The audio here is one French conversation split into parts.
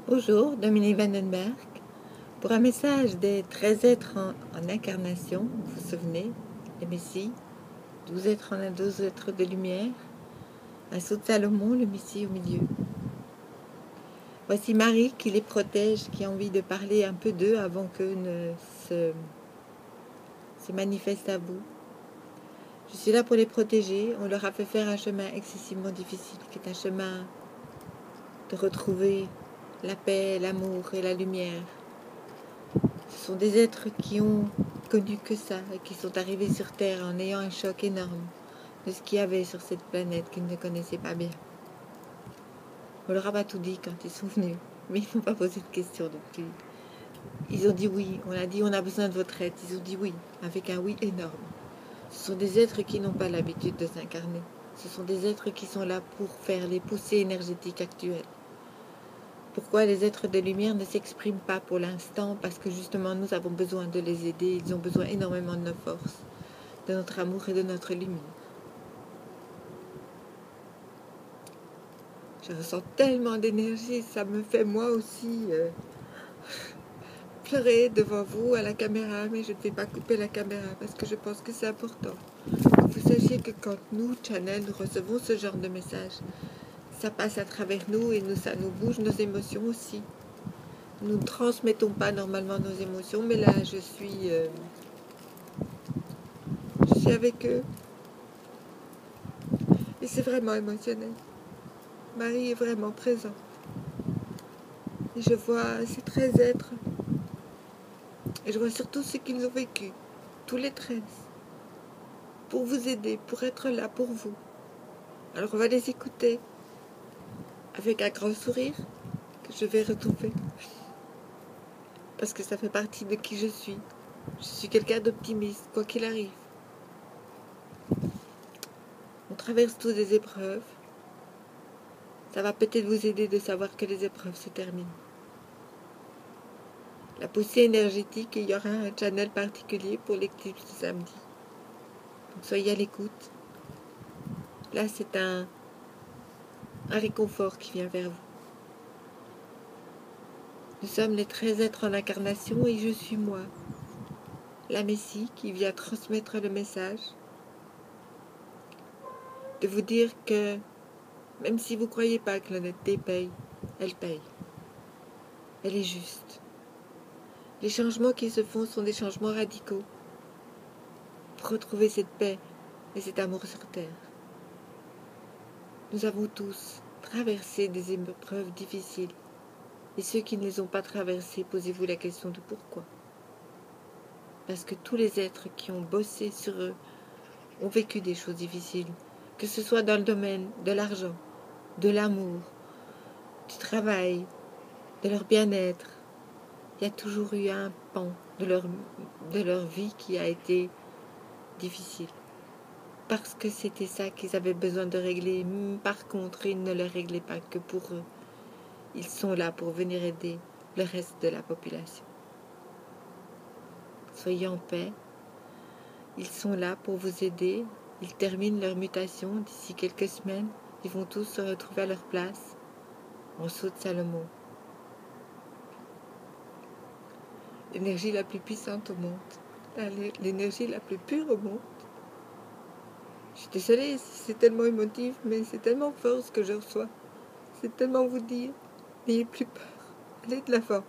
Bonjour, Dominique Vandenberg, pour un message des 13 êtres en incarnation, vous vous souvenez, les Messies, 12 êtres en un, 12 êtres de lumière, un sceau de Salomon, le Messie au milieu. Voici Marie qui les protège, qui a envie de parler un peu d'eux avant qu'eux ne se manifestent à vous. Je suis là pour les protéger, on leur a fait faire un chemin excessivement difficile, qui est un chemin de retrouver la paix, l'amour et la lumière. Ce sont des êtres qui ont connu que ça et qui sont arrivés sur Terre en ayant un choc énorme de ce qu'il y avait sur cette planète qu'ils ne connaissaient pas bien. On leur a pas tout dit quand ils sont venus, mais ils n'ont pas posé de questions non plus. Ils ont dit oui, on a dit on a besoin de votre aide, ils ont dit oui, avec un oui énorme. Ce sont des êtres qui n'ont pas l'habitude de s'incarner. Ce sont des êtres qui sont là pour faire les poussées énergétiques actuelles. Pourquoi les êtres de lumière ne s'expriment pas pour l'instant? Parce que justement nous avons besoin de les aider, ils ont besoin énormément de nos forces, de notre amour et de notre lumière. Je ressens tellement d'énergie, ça me fait moi aussi pleurer devant vous à la caméra, mais je ne vais pas couper la caméra parce que je pense que c'est important. Que vous sachiez que quand nous, Channel, nous recevons ce genre de message, ça passe à travers nous et ça nous bouge nos émotions aussi. Nous ne transmettons pas normalement nos émotions, mais là je suis avec eux et c'est vraiment émotionnel. Marie est vraiment présente. Et je vois ces 13 êtres et je vois surtout ce qu'ils ont vécu, tous les 13, pour vous aider, pour être là pour vous. Alors on va les écouter avec un grand sourire que je vais retrouver parce que ça fait partie de qui je suis. Je suis quelqu'un d'optimiste, quoi qu'il arrive. On traverse tous des épreuves. Ça va peut-être vous aider de savoir que les épreuves se terminent. La poussée énergétique, il y aura un channel particulier pour l'éclipse de samedi. Donc soyez à l'écoute. Là, c'est un réconfort qui vient vers vous. Nous sommes les 13 êtres en incarnation et je suis moi, la Messie qui vient transmettre le message, de vous dire que même si vous ne croyez pas que l'honnêteté paye, elle paye. Elle est juste. Les changements qui se font sont des changements radicaux pour retrouver cette paix et cet amour sur Terre. Nous avons tous traversé des épreuves difficiles. Et ceux qui ne les ont pas traversées, posez-vous la question de pourquoi. Parce que tous les êtres qui ont bossé sur eux ont vécu des choses difficiles, que ce soit dans le domaine de l'argent, de l'amour, du travail, de leur bien-être. Il y a toujours eu un pan de leur vie qui a été difficile. Parce que c'était ça qu'ils avaient besoin de régler. Par contre, ils ne le réglaient pas que pour eux. Ils sont là pour venir aider le reste de la population. Soyez en paix. Ils sont là pour vous aider. Ils terminent leur mutation d'ici quelques semaines. Ils vont tous se retrouver à leur place en sceau de Salomon. L'énergie la plus puissante au monde. L'énergie la plus pure au monde. Je suis désolée si c'est tellement émotif, mais c'est tellement fort ce que je reçois. C'est tellement vous dire, n'ayez plus peur. Allez de l'avant.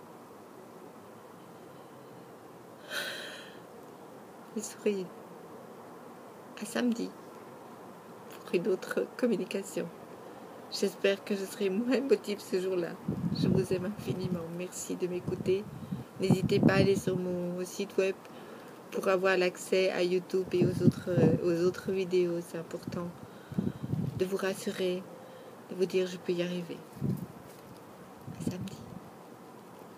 Et souriez. À samedi pour une autre communication. J'espère que je serai moins émotive ce jour-là. Je vous aime infiniment. Merci de m'écouter. N'hésitez pas à aller sur mon site web pour avoir l'accès à YouTube et aux autres vidéos. C'est important de vous rassurer, de vous dire je peux y arriver. À samedi.